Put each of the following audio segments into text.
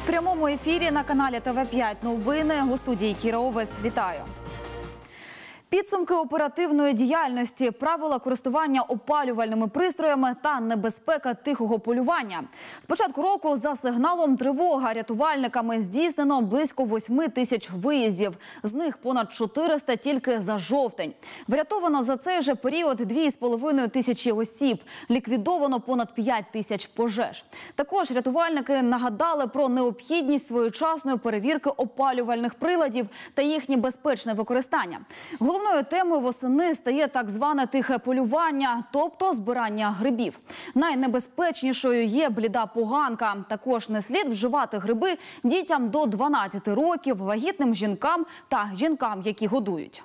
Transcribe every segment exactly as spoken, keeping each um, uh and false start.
В прямому ефірі на каналі Т В п'ять новини. У студії Кіра Овес. Вітаю. Підсумки оперативної діяльності, правила користування опалювальними пристроями та небезпека тихого полювання. З початку року за сигналом тривога рятувальниками здійснено близько восьми тисяч виїздів. З них понад чотириста тільки за жовтень. Врятовано за цей же період дві з половиною тисячі осіб. Ліквідовано понад п'ять тисяч пожеж. Також рятувальники нагадали про необхідність своєчасної перевірки опалювальних приладів та їхнє безпечне використання. Головною темою восени стає так зване тихе полювання, тобто збирання грибів. Найнебезпечнішою є бліда поганка. Також не слід вживати гриби дітям до дванадцяти років, вагітним жінкам та жінкам, які годують.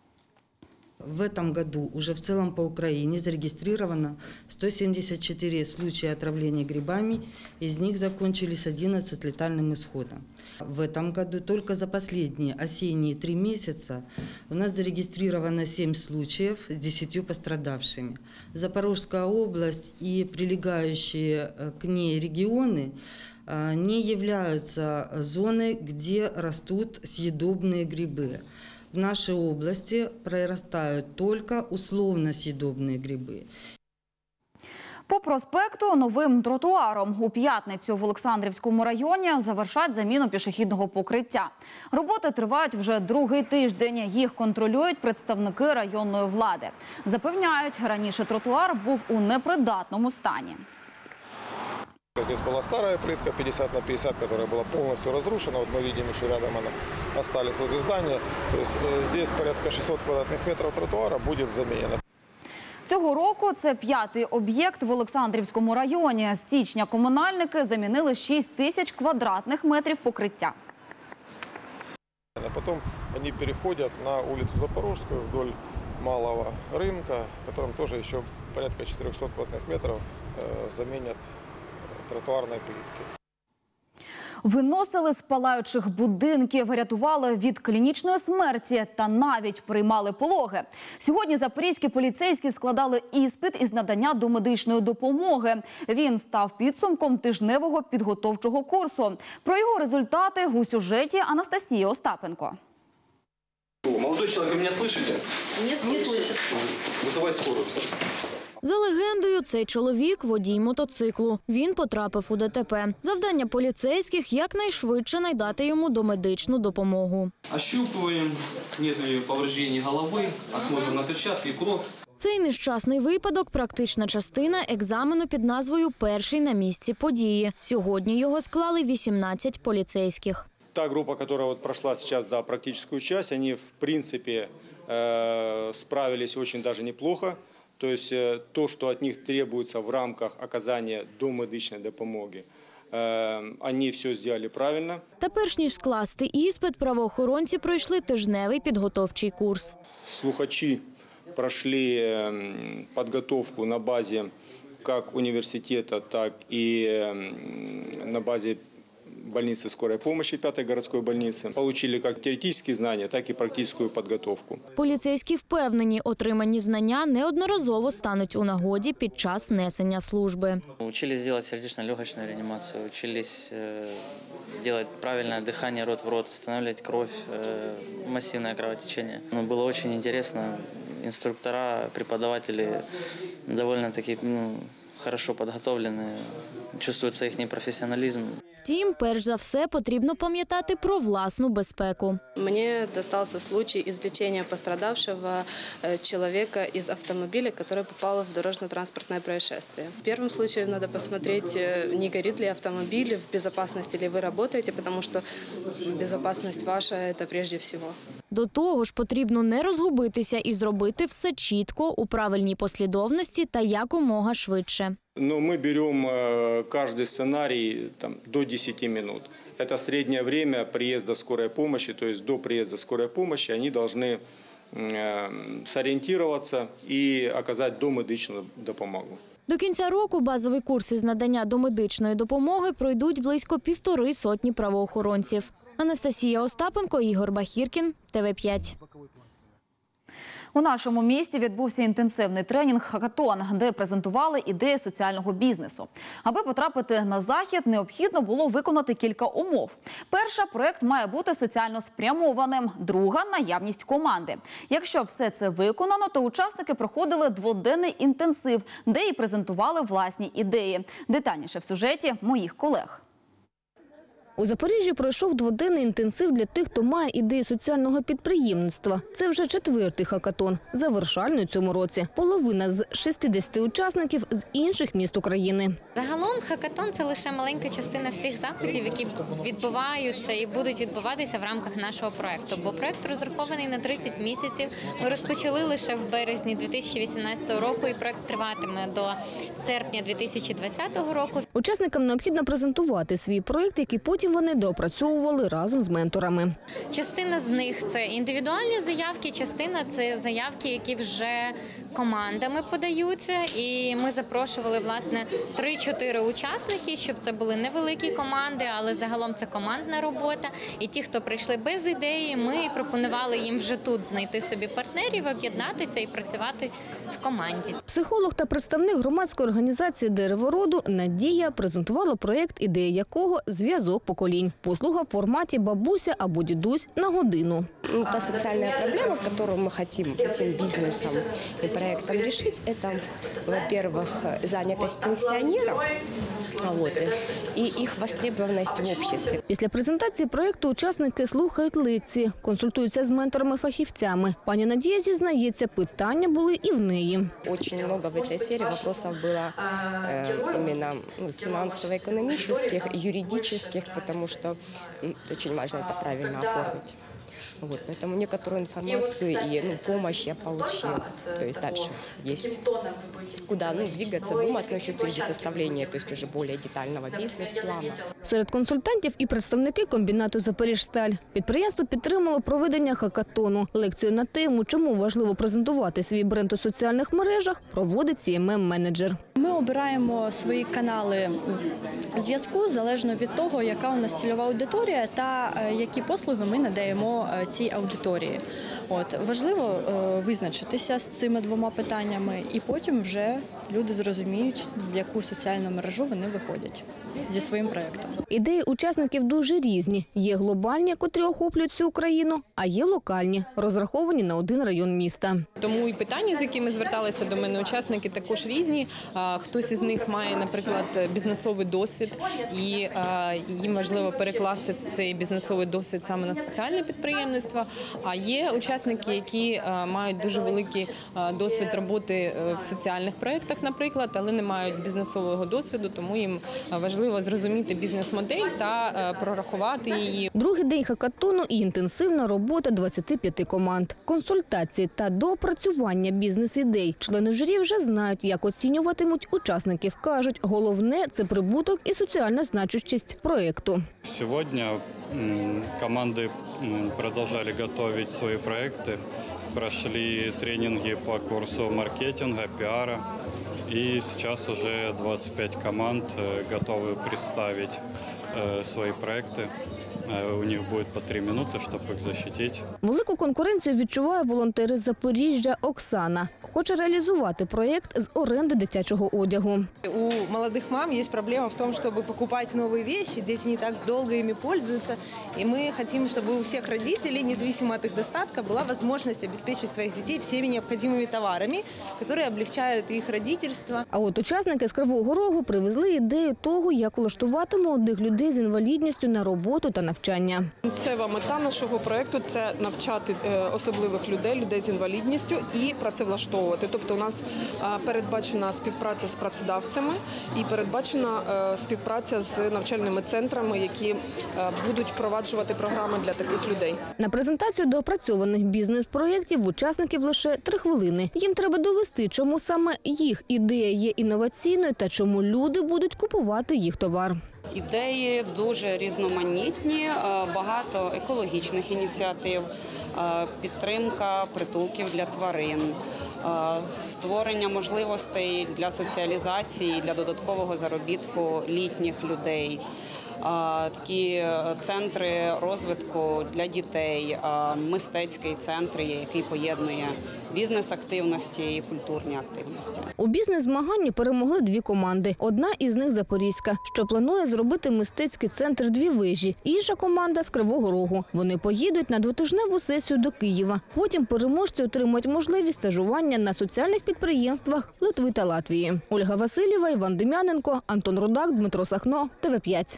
В этом году уже в целом по Украине зарегистрировано сто семьдесят четыре случая отравления грибами, из них закончились одиннадцать летальным исходом. В этом году только за последние осенние три месяца у нас зарегистрировано семь случаев с десятью пострадавшими. Запорожская область и прилегающие к ней регионы не являются зоной, где растут съедобные грибы. В нашей области прорастают только условно-съедобные грибы. По проспекту новим тротуаром. У п'ятницю в Олександрівському районі завершать заміну пішохідного покриття. Роботи тривають вже другий тиждень. Їх контролюють представники районної влади. Запевняють, раніше тротуар був у непридатному стані. Здесь была старая плитка пятьдесят на пятьдесят, которая была полностью разрушена. Вот мы видим, еще рядом она остались возле здания. То есть здесь порядка шестисот квадратных метров тротуара будет заменено. Цього року це п'ятий об'єкт в Олександрівському районі. З січня комунальники замінили шість тисяч квадратних метрів покриття. А потом они переходят на улицу Запорожскую вдоль малого рынка, которым тоже еще порядка четырехсот квадратных метров заменят тротуарної плитки. Виносили з палаючих будинків, рятували від клінічної смерті та навіть приймали пологи. Сьогодні запорізькі поліцейські складали іспит із надання домедичної допомоги. Він став підсумком тижневого підготовчого курсу. Про його результати у сюжеті Анастасії Остапенко. Молодой человек, вы меня слышите? Не слышу. Вызывай скорую. За легендою, цей чоловік – водій мотоциклу. Він потрапив у Д Т П. Завдання поліцейських – якнайшвидше надати йому домедичну допомогу. Ощупуємо, нет ли повреждень голови, осмотр на перчатки, кров. Цей нещасний випадок – практична частина екзамену під назвою «Перший на місці події». Сьогодні його склали вісімнадцять поліцейських. Та группа, которая вот прошла сейчас да, практическую часть, они в принципе э, справились очень даже неплохо. То есть э, то, что от них требуется в рамках оказания домедичной допомоги, э, они все сделали правильно. Та перш ніж скласти іспит, правоохоронці пройшли тижневий підготовчий курс. Слухачи прошли э, подготовку на базе как университета, так и э, на базе больницы скорой помощи, пятой городской больницы. Получили как теоретические знания, так и практическую подготовку. Поліцейські впевнені, отримані знання неодноразово стануть у нагоді під час несення служби. Учились делать сердечно-легочную реанимацию, учились делать правильное дыхание рот в рот, останавливать кровь, массивное кровотечение. Было очень интересно. Инструктора, преподаватели довольно-таки ну, хорошо подготовлены, чувствуется их профессионализм. Втім, перш за все, потрібно пам'ятати про власну безпеку. Мне достался случай излечения пострадавшего человека из автомобиля, который попал в дорожно-транспортное происшествие. В первом случае надо посмотреть, не горит ли автомобиль, в безопасности ли вы работаете, потому что безопасность ваша – это прежде всего. До того ж, потрібно не розгубитися і зробити все чітко, у правильній послідовності та якомога швидше. Но мы берем каждый сценарий там, до десяти минут. Это среднее время приезда скорой помощи, то есть до приезда скорой помощи они должны э, сориентироваться и оказать домедичную допомогу. До кінця року базовий курс із надання домедичної допомоги пройдуть близько півтори сотні правоохоронців. Анастасія Остапенко, Ігор Бахіркін, Т В п'ять. У нашому місті відбувся інтенсивний тренінг-хакатон, де презентували ідеї соціального бізнесу. Аби потрапити на захід, необхідно було виконати кілька умов. Перша – проєкт має бути соціально спрямованим. Друга – наявність команди. Якщо все це виконано, то учасники проходили дводенний інтенсив, де і презентували власні ідеї. Детальніше в сюжеті моїх колег. У Запоріжжі пройшов дводенний інтенсив для тих, хто має ідеї соціального підприємництва. Це вже четвертий хакатон, завершальний у цьому році. Половина з шістдесяти учасників з інших міст України. Загалом хакатон – це лише маленька частина всіх заходів, які відбуваються і будуть відбуватися в рамках нашого проєкту. Бо проєкт розрахований на тридцять місяців. Ми розпочали лише в березні дві тисячі вісімнадцятого року і проєкт триватиме до серпня дві тисячі двадцятого року. Учасникам необхідно презентувати свій проєкт, який потім вони доопрацьовували разом з менторами. Частина з них – це індивідуальні заявки, частина – це заявки, які вже командами подаються. І ми запрошували, власне, три-чотири учасники, щоб це були невеликі команди, але загалом це командна робота. І ті, хто прийшли без ідеї, ми пропонували їм вже тут знайти собі партнерів, об'єднатися і працювати в команді. Психолог та представник громадської організації «Деревороду» Надія презентувала проєкт, ідея якого – зв'язок поколінь. Послуга в форматі бабуся або дідусь на годину. Ну, та социальная проблема, которую мы хотим этим бизнесом и проектом решить, это, во-первых, занятость пенсионеров, вот, и их востребованность в обществе. Після презентації проєкту учасники слухають лекції, консультуються з менторами-фахівцями. Пані Надія зізнається, питання були і в неї. Очень много в этой сфере вопросов было э, именно ну, финансово-экономических, юридических, потому что ну, очень важно это правильно оформить. Вот, поэтому некоторую информацию и ну, помощь я получила. То есть дальше есть куда ну, двигаться, думать насчет составления, то есть уже более детального бизнес-плана. Серед консультантів і представники комбінату «Запоріжсталь». Підприємство підтримало проведення хакатону. Лекцію на тему, чому важливо презентувати свій бренд у соціальних мережах, проводить сі ем ем-менеджер. Ми обираємо свої канали зв'язку залежно від того, яка у нас цільова аудиторія та які послуги ми надаємо цій аудиторії. От, важливо е, визначитися з цими двома питаннями, і потім вже люди зрозуміють, в яку соціальну мережу вони виходять зі своїм проєктом. Ідеї учасників дуже різні. Є глобальні, котрі охоплюють всю Україну, а є локальні, розраховані на один район міста. Тому і питання, з якими зверталися до мене учасники, також різні. Хтось із них має, наприклад, бізнесовий досвід, і їм важливо перекласти цей бізнесовий досвід саме на соціальне підприємництво. А є учасники, які мають дуже великий досвід роботи в соціальних проєктах, наприклад, але не мають бізнесового досвіду, тому їм важливо зрозуміти бізнес-модель та прорахувати її. Другий день хакатону і інтенсивна робота двадцяти п'яти команд. Консультації та доопрацювання бізнес-ідей. Члени журі вже знають, як оцінюватимуть учасників. Кажуть, головне – це прибуток і соціальна значущість проєкту. Сьогодні команди продовжували готувати свої проекти, пройшли тренінги по курсу маркетингу, піару. И сейчас уже двадцать пять команд готовы представить свои проекты. У них буде по три минути, щоб їх захистити. Велику конкуренцію відчуває волонтер із Запоріжжя Оксана. Хоче реалізувати проєкт з оренди дитячого одягу. У молодых мам есть проблема в том, чтобы покупать новые вещи. Дети не так долго ими пользуются. И мы хотим, чтобы у всех родителей, независимо от их достатка, была возможность обеспечить своих детей всеми необходимыми товарами, которые облегчают их родительство. А от учасники з Кривого Рогу привезли ідею того, як влаштувати молодих людей з інвалідністю на роботу та навчання. Кінцева мета нашого проєкту – це навчати особливих людей, людей з інвалідністю і працевлаштовувати. Тобто у нас передбачена співпраця з працедавцями і передбачена співпраця з навчальними центрами, які будуть впроваджувати програми для таких людей. На презентацію доопрацьованих бізнес-проєктів в учасників лише три хвилини. Їм треба довести, чому саме їх ідея є інноваційною та чому люди будуть купувати їх товар. Ідеї дуже різноманітні, багато екологічних ініціатив, підтримка притулків для тварин, створення можливостей для соціалізації, для додаткового заробітку літніх людей, такі центри розвитку для дітей, мистецький центр, який поєднує бізнес-активності і культурні активності. У бізнес-змаганні перемогли дві команди. Одна із них – Запорізька, що планує зробити мистецький центр «Дві вежі». Інша команда – з Кривого Рогу. Вони поїдуть на двотижневу сесію до Києва. Потім переможці отримають можливість стажування на соціальних підприємствах Литви та Латвії. Ольга Васильєва, Іван Дем'яненко, Антон Рудак, Дмитро Сахно, Т В п'ять.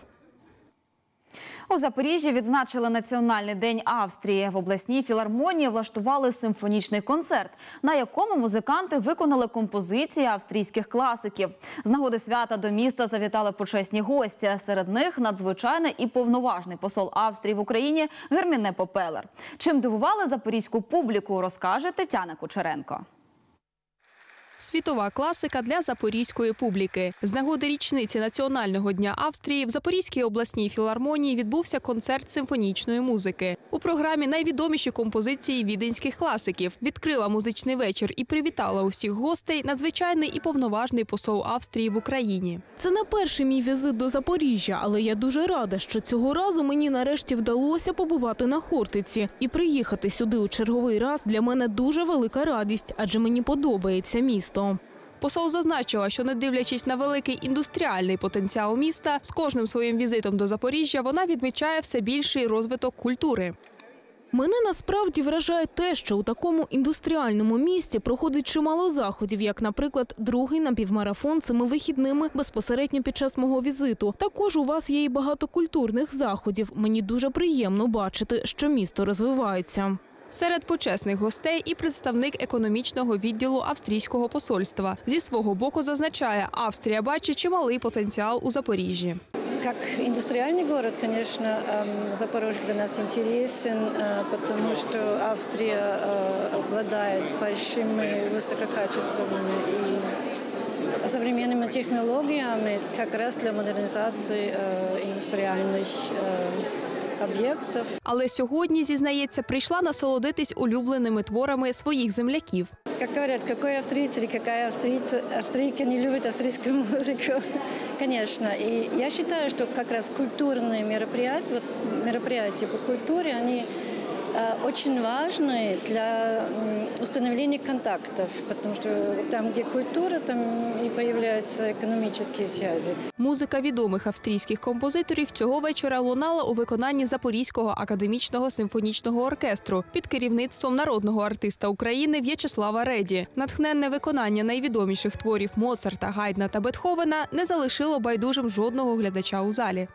У Запоріжжі відзначили Національний день Австрії. В обласній філармонії влаштували симфонічний концерт, на якому музиканти виконали композиції австрійських класиків. З нагоди свята до міста завітали почесні гості. Серед них надзвичайний і повноважний посол Австрії в Україні Герміне Попелер. Чим дивували запорізьку публіку, розкаже Тетяна Кучеренко. Світова класика для запорізької публіки. З нагоди річниці Національного дня Австрії в Запорізькій обласній філармонії відбувся концерт симфонічної музики. У програмі найвідоміші композиції віденських класиків. Відкрила музичний вечір і привітала усіх гостей надзвичайний і повноважний посол Австрії в Україні. Це не перший мій візит до Запоріжжя, але я дуже рада, що цього разу мені нарешті вдалося побувати на Хортиці. І приїхати сюди у черговий раз для мене дуже велика радість, адже мені подобається місто. Посол зазначила, що не дивлячись на великий індустріальний потенціал міста, з кожним своїм візитом до Запоріжжя вона відмічає все більший розвиток культури. Мене насправді вражає те, що у такому індустріальному місті проходить чимало заходів, як, наприклад, другий напівмарафон цими вихідними безпосередньо під час мого візиту. Також у вас є і багато культурних заходів. Мені дуже приємно бачити, що місто розвивається. Серед почесних гостей і представник економічного відділу австрійського посольства. Зі свого боку зазначає, Австрія бачить чималий потенціал у Запоріжжі. Как индустриальный город, конечно, Запорожье для нас интересен, потому что Австрия обладает большими высококачественными и современными технологиями как раз для модернизации индустриальных об'єктів. Але сьогодні, зізнається, прийшла насолодитись улюбленими творами своїх земляків. Как говорят, какой австрийец или какая австрийца, австрийка не любит австрийскую музыку, конечно. И я считаю, что как раз культурные мероприятия, вот мероприятия по культуре, они очень важны для установления контактов, потому что там, где культура, там и появляются экономические связи. Музика відомих австрійських композиторів цього вечора лунала у виконанні Запорізького академічного симфонічного оркестру під керівництвом народного артиста України В'ячеслава Реді. Натхненне виконання найвідоміших творів Моцарта, Гайдна та Бетховена не залишило байдужим жодного глядача у залі.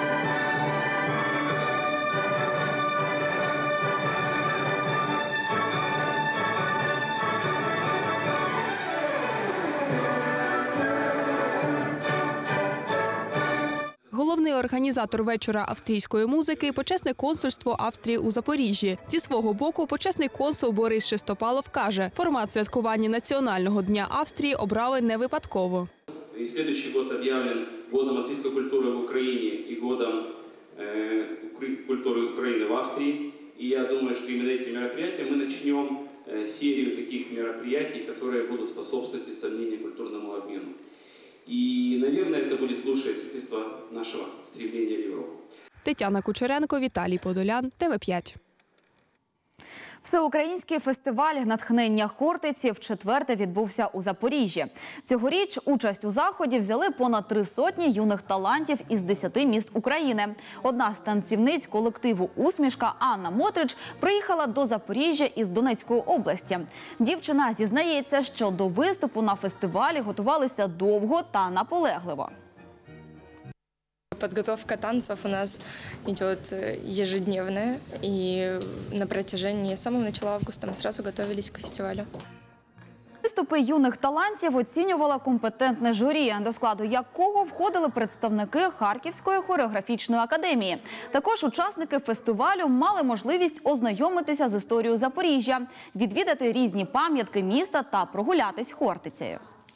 Головний організатор вечора австрійської музики – почесне консульство Австрії у Запоріжжі. Зі свого боку, почесний консул Борис Шестопалов каже, формат святкування Національного дня Австрії обрали не випадково. І наступний рік об'явлен годом австрійської культури в Україні і годом культури України в Австрії. І я думаю, що іменно ці мероприятия ми почнемо серію таких мероприятий, які будуть способствовать, без сомнения, культурному обмену. И, наверное, это будет лучшее свидетельство нашего стремления в Европу. Тетяна Кучеренко, Віталій Подолян, Т В п'ять. Всеукраїнський фестиваль «Натхнення Хортиці» вчетверте відбувся у Запоріжжі. Цьогоріч участь у заході взяли понад три сотні юних талантів із десяти міст України. Одна з танцівниць колективу «Усмішка» Анна Мотрич приїхала до Запоріжжя із Донецької області. Дівчина зізнається, що до виступу на фестивалі готувалися довго та наполегливо. Подготовка танцев у нас идет ежедневная, и на протяжении самого начала августа мы сразу готовились к фестивалю. Виступи юних талантів оцінювала компетентне журі, до складу якого входили представники Харківської хореографічної академії. Також учасники фестивалю мали можливість ознайомитися з історією Запоріжжя, відвідати різні пам'ятки міста та прогулятись Хортицею.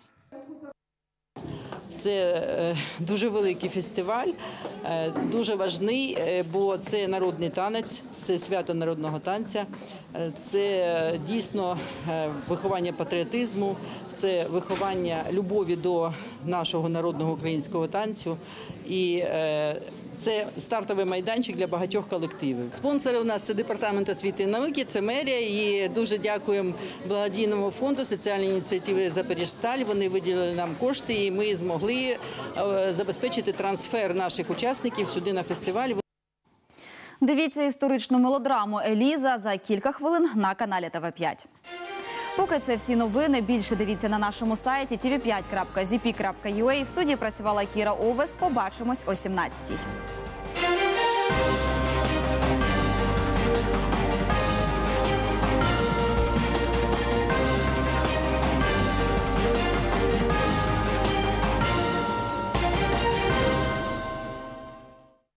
Це дуже великий фестиваль, дуже важний, бо це народний танець, це свято народного танця, це дійсно виховання патріотизму, це виховання любові до нашого народного українського танцю. І е, це стартовий майданчик для багатьох колективів. Спонсори у нас – це Департамент освіти і науки, це мерія. І дуже дякуємо благодійному фонду соціальної ініціативи «Запоріжсталь». Вони виділили нам кошти, і ми змогли е, забезпечити трансфер наших учасників сюди на фестиваль. Дивіться історичну мелодраму «Еліза» за кілька хвилин на каналі Т В п'ять. Поки це всі новини, більше дивіться на нашому сайті ті ві п'ять крапка зі пі крапка ю а. В студії працювала Кіра Овес. Побачимось о сімнадцятій.